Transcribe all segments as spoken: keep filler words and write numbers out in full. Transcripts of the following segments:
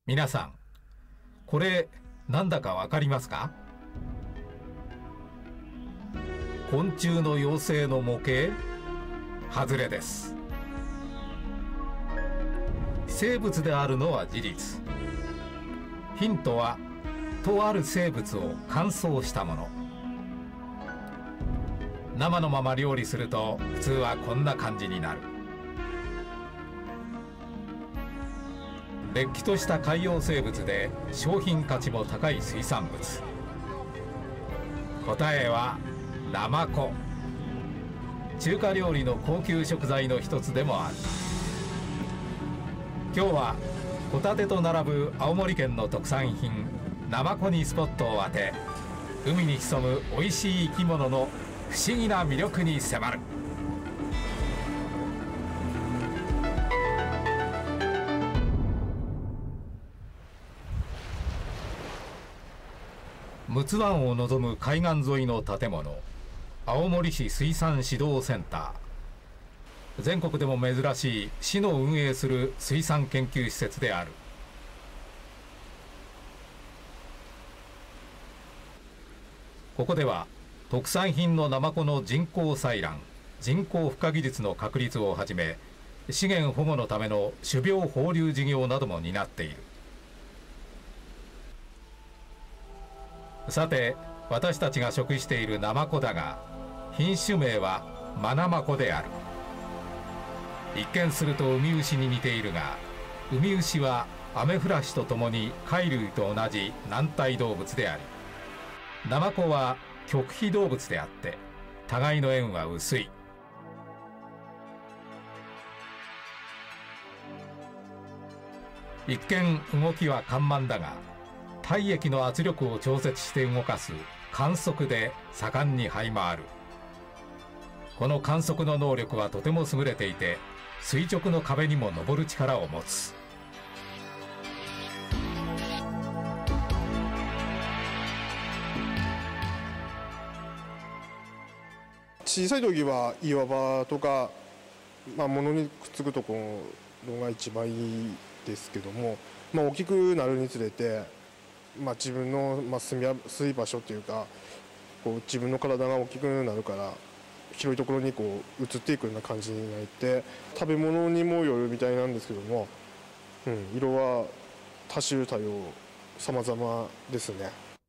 皆さん、これなんだかわかりますか？昆虫の幼生の模型？外れです。生物であるのは事実。ヒントはとある生物を乾燥したもの。生のまま料理すると普通はこんな感じになる。れっきとした海洋生物で商品価値も高い水産物。答えはナマコ。中華料理の高級食材の一つでもある。今日はホタテと並ぶ青森県の特産品ナマコにスポットを当て、海に潜むおいしい生き物の不思議な魅力に迫る。陸奥湾を望む海岸沿いの建物、青森市水産指導センター。全国でも珍しい市の運営する水産研究施設である。ここでは特産品のナマコの人工採卵、人工孵化技術の確立をはじめ、資源保護のための種苗放流事業なども担っている。さて、私たちが食しているナマコだが、品種名はマナマコである。一見するとウミウシに似ているが、ウミウシはアメフラシとともに貝類と同じ軟体動物であり、ナマコは極秘動物であって互いの縁は薄い。一見動きは緩慢だが、体液の圧力を調節して動かす観測で盛んに這い回る。この観測の能力はとても優れていて、垂直の壁にも登る力を持つ。 小さい時は岩場とか、まあ、物にくっつくところが一番いいですけども、まあ、大きくなるにつれて、まあ、自分の、まあ、住みやすい場所というか、こう自分の体が大きくなるから広いところにこう移っていくような感じになって、食べ物にもよるみたいなんですけども、うん、色は多種多様様々ですね。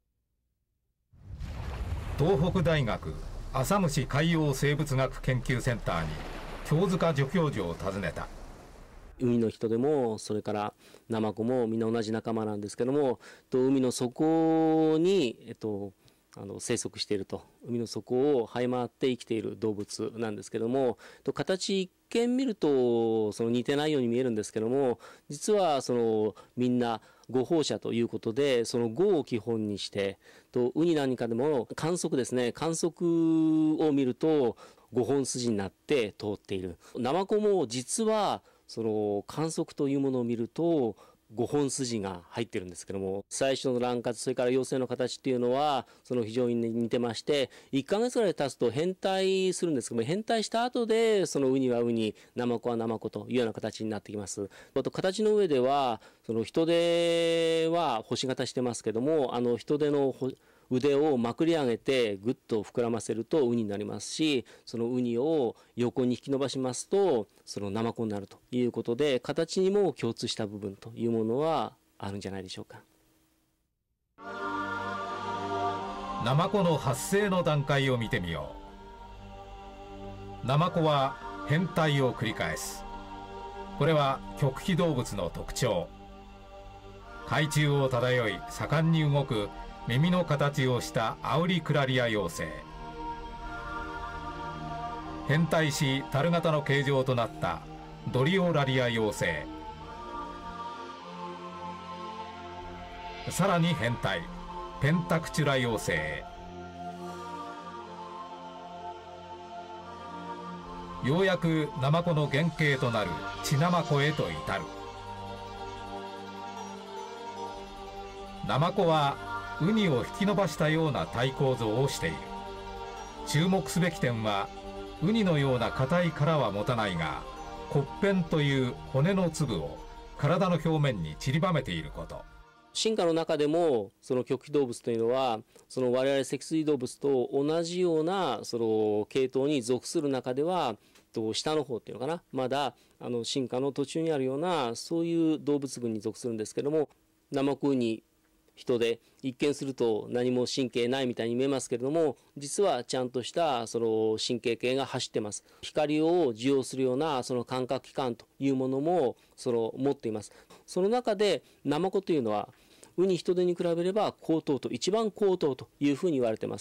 東北大学浅虫海洋生物学研究センターに京塚助教授を訪ねた。 海の人でもそれからナマコもみんな同じ仲間なんですけども、と海の底に、えっと、あの生息していると、海の底を這い回って生きている動物なんですけども、と形一見見るとその似てないように見えるんですけども、実はそのみんな五放射ということで、その五を基本にして、とウニなんかでも観測ですね、観測を見るとごほん筋になって通っている。ナマコも実はその観測というものを見るとごほん筋が入ってるんですけども、最初の卵殻、それから幼生の形っていうのはその非常に似てまして、いっかげつぐらい経つと変態するんですけども、変態した後でそのウニはウニ、ナマコはナマコというような形になってきます。あと形の上ではその人手は星型してますけども、あの人手の腕をまくり上げてぐっと膨らませるとウニになりますし、そのウニを横に引き伸ばしますとそのナマコになるということで、形にも共通した部分というものはあるんじゃないでしょうか。 ナマコの発生の段階を見てみよう。ナマコは変態を繰り返す。これは極秘動物の特徴。海中を漂い盛んに動く耳の形をしたアウリクラリア幼生。変態し樽型の形状となったドリオラリア幼生。さらに変態ペンタクチュラ幼生へ。ようやくナマコの原型となるチナマコへと至る。ナマコはウニを引き伸ばしたような体構造をしている。注目すべき点は、ウニのような硬い殻は持たないが、骨片という骨の粒を体の表面に散りばめていること。 進化の中でもその極秘動物というのはその我々脊椎動物と同じようなその系統に属する中ではと下の方っていうのかな、まだあの進化の途中にあるようなそういう動物群に属するんですけども、ナマコウニ人で一見すると何も神経ないみたいに見えますけれども、実はちゃんとしたその神経系が走ってます。光を受容するようなその感覚器官というものもその持っています。その中でナマコというのはウニヒトデに比べれば高等と一番高等というふうに言われています。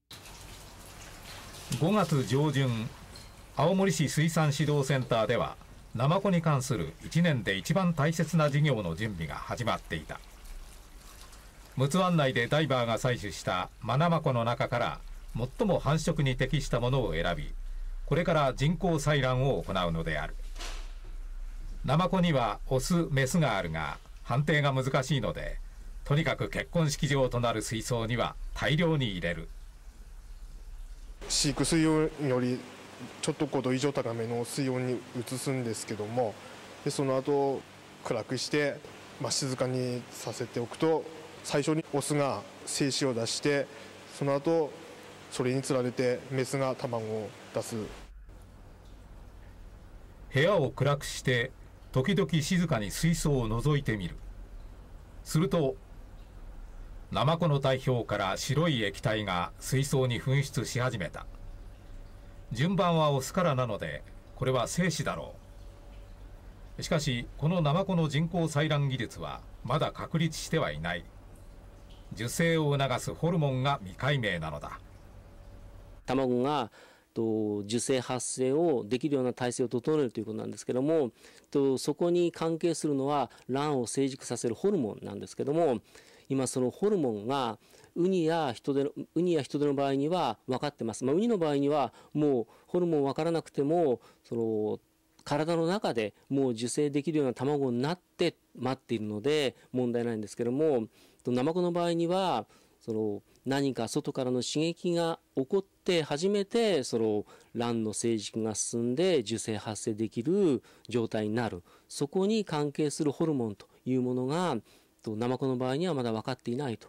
ごがつ上旬、青森市水産指導センターではナマコに関するいちねんで一番大切な事業の準備が始まっていた。陸奥湾内でダイバーが採取したマナマコの中から最も繁殖に適したものを選び、これから人工採卵を行うのである。ナマコにはオスメスがあるが判定が難しいので、とにかく結婚式場となる水槽には大量に入れる。 飼育水温よりちょっとごど以上高めの水温に移すんですけども、でその後暗くして、まあ、静かにさせておくと、最初にオスが精子を出して、その後それにつられてメスが卵を出す。 部屋を暗くして時々静かに水槽を覗いてみる。するとナマコの体表から白い液体が水槽に噴出し始めた。順番はオスからなのでこれは精子だろう。しかしこのナマコの人工採卵技術はまだ確立してはいない。受精を促すホルモンが未解明なのだ。 卵がと受精発生をできるような体制を整えるということなんですけども、とそこに関係するのは卵を成熟させるホルモンなんですけども、今そのホルモンがウニやヒトデのウニやヒトデの場合には分かってます。まあ、ウニの場合にはもうホルモン分からなくてもその体の中でもう受精できるような卵になって待っているので問題ないんですけども、ナマコの場合にはその何か外からの刺激が起こって初めてその卵の成熟が進んで受精発生できる状態になる。そこに関係するホルモンというものがナマコの場合にはまだ分かっていないと。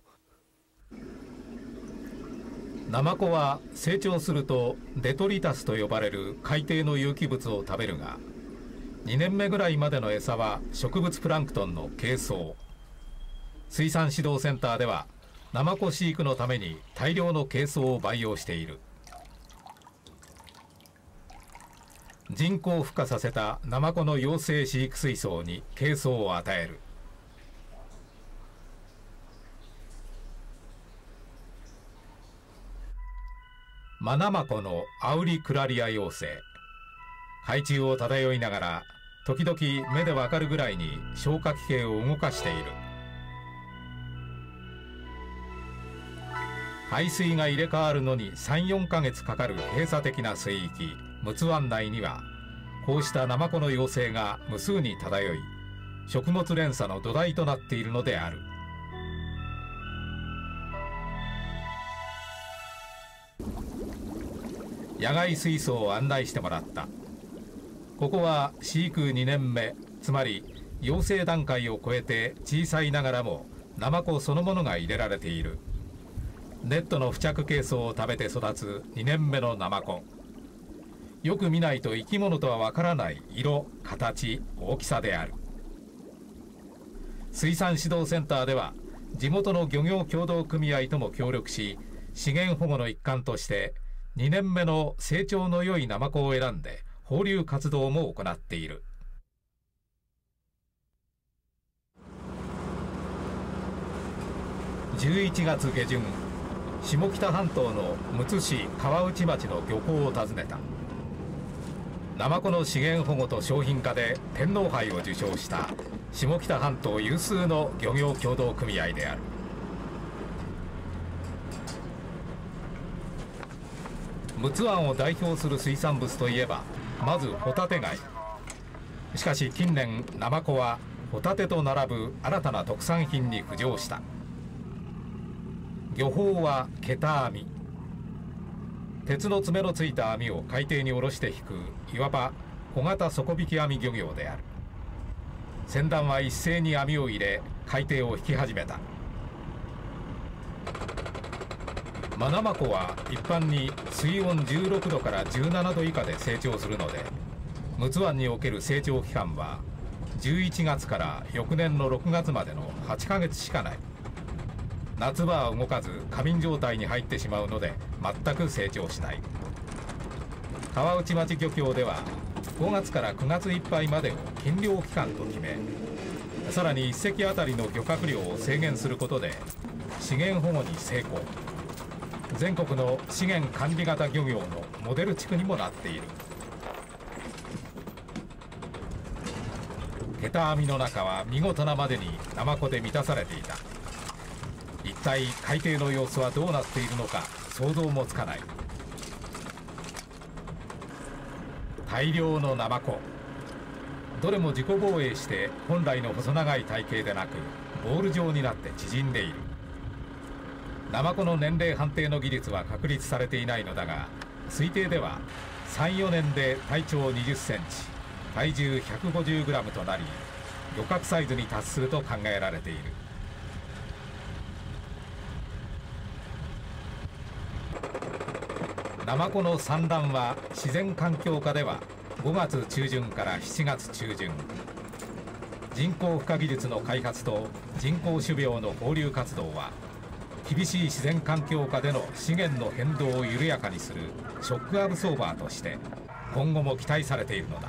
ナマコは成長するとデトリタスと呼ばれる海底の有機物を食べるが、にねんめぐらいまでの餌は植物プランクトンの珪藻。水産指導センターではナマコ飼育のために大量の珪藻を培養している。人工孵化させたナマコの養成飼育水槽に珪藻を与える。マナマコのアウリクラリア幼生。海中を漂いながら時々目でわかるぐらいに消化器系を動かしている。排水が入れ替わるのにさん、よんかげつかかる閉鎖的な水域陸奥湾内には、こうしたナマコの幼生が無数に漂い、食物連鎖の土台となっているのである。野外水槽を案内してもらった。ここは飼育にねんめ、つまり幼生段階を超えて小さいながらもナマコそのものが入れられている。ネットの付着珪藻を食べて育つにねんめのナマコ。よく見ないと生き物とはわからない色、形、大きさである。水産指導センターでは地元の漁業協同組合とも協力し、資源保護の一環としてにねんめの成長の良いナマコを選んで放流活動も行っている。じゅういちがつげじゅん、下北半島のむつ市川内町の漁港を訪ねた。ナマコの資源保護と商品化で天皇杯を受賞した下北半島有数の漁業協同組合である。陸奥湾を代表する水産物といえばまずホタテ貝。しかし近年ナマコはホタテと並ぶ新たな特産品に浮上した。漁法は桁網。鉄の爪のついた網を海底に下ろして引く、いわば小型底引き網漁業である。 船団は一斉に網を入れ海底を引き始めた。マナマコは一般に水温じゅうろくどからじゅうななど以下で成長するので、陸奥湾における成長期間はじゅういちがつから翌年のろくがつまでのはちかげつしかない。夏場は動かず過眠状態に入ってしまうので全く成長しない。川内町漁協ではごがつからくがついっぱいまでを禁漁期間と決め、さらにいっせきあたりの漁獲量を制限することで資源保護に成功。全国の資源管理型漁業のモデル地区にもなっている。桁網の中は見事なまでにナマコで満たされていた。一体海底の様子はどうなっているのか想像もつかない。大量のナマコ、どれも自己防衛して本来の細長い体型でなくボール状になって縮んでいる。ナマコの年齢判定の技術は確立されていないのだが、推定ではさん、よねんで体長にじゅっセンチ、体重ひゃくごじゅうグラムとなり、漁獲サイズに達すると考えられている。ナマコの産卵は自然環境下ではごがつちゅうじゅんからしちがつちゅうじゅん。人工孵化技術の開発と人工種苗の放流活動は、厳しい自然環境下での資源の変動を緩やかにするショックアブソーバーとして今後も期待されているのだ。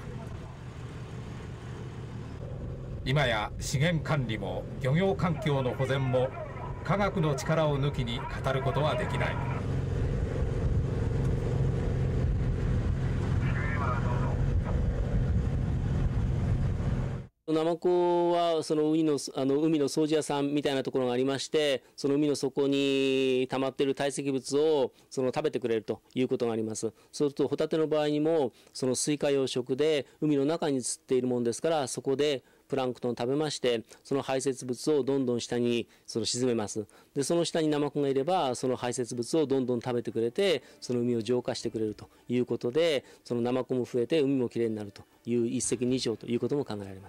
今や資源管理も漁業環境の保全も科学の力を抜きに語ることはできない。 ナマコはその海の、あの海の掃除屋さんみたいなところがありまして、その海の底に溜まっている堆積物をその食べてくれるということがあります。そうするとホタテの場合にもそのスイカ養殖で海の中に釣っているものですから、そこでプランクトンを食べまして、その排泄物をどんどん下にその沈めます。でその下にナマコがいれば、その排泄物をどんどん食べてくれて、その海を浄化してくれるということで、そのナマコも増えて海もきれいになるという一石二鳥ということも考えられます。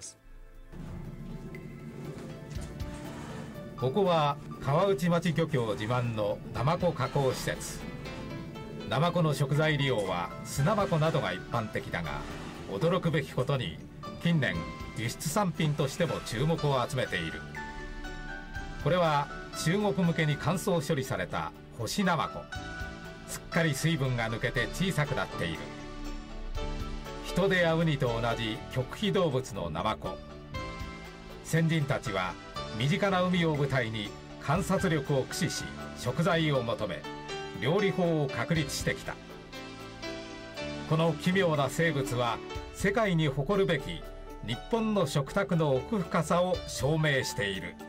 ここは川内町漁協自慢のナマコ加工施設。ナマコの食材利用はスナマコなどが一般的だが、驚くべきことに近年輸出産品としても注目を集めている。これは中国向けに乾燥処理された干しナマコ。すっかり水分が抜けて小さくなっている。ヒトデやウニと同じ極秘動物のナマコ。先人たちは身近な海を舞台に観察力を駆使し食材を求め、料理法を確立してきた。この奇妙な生物は世界に誇るべき日本の食卓の奥深さを証明している。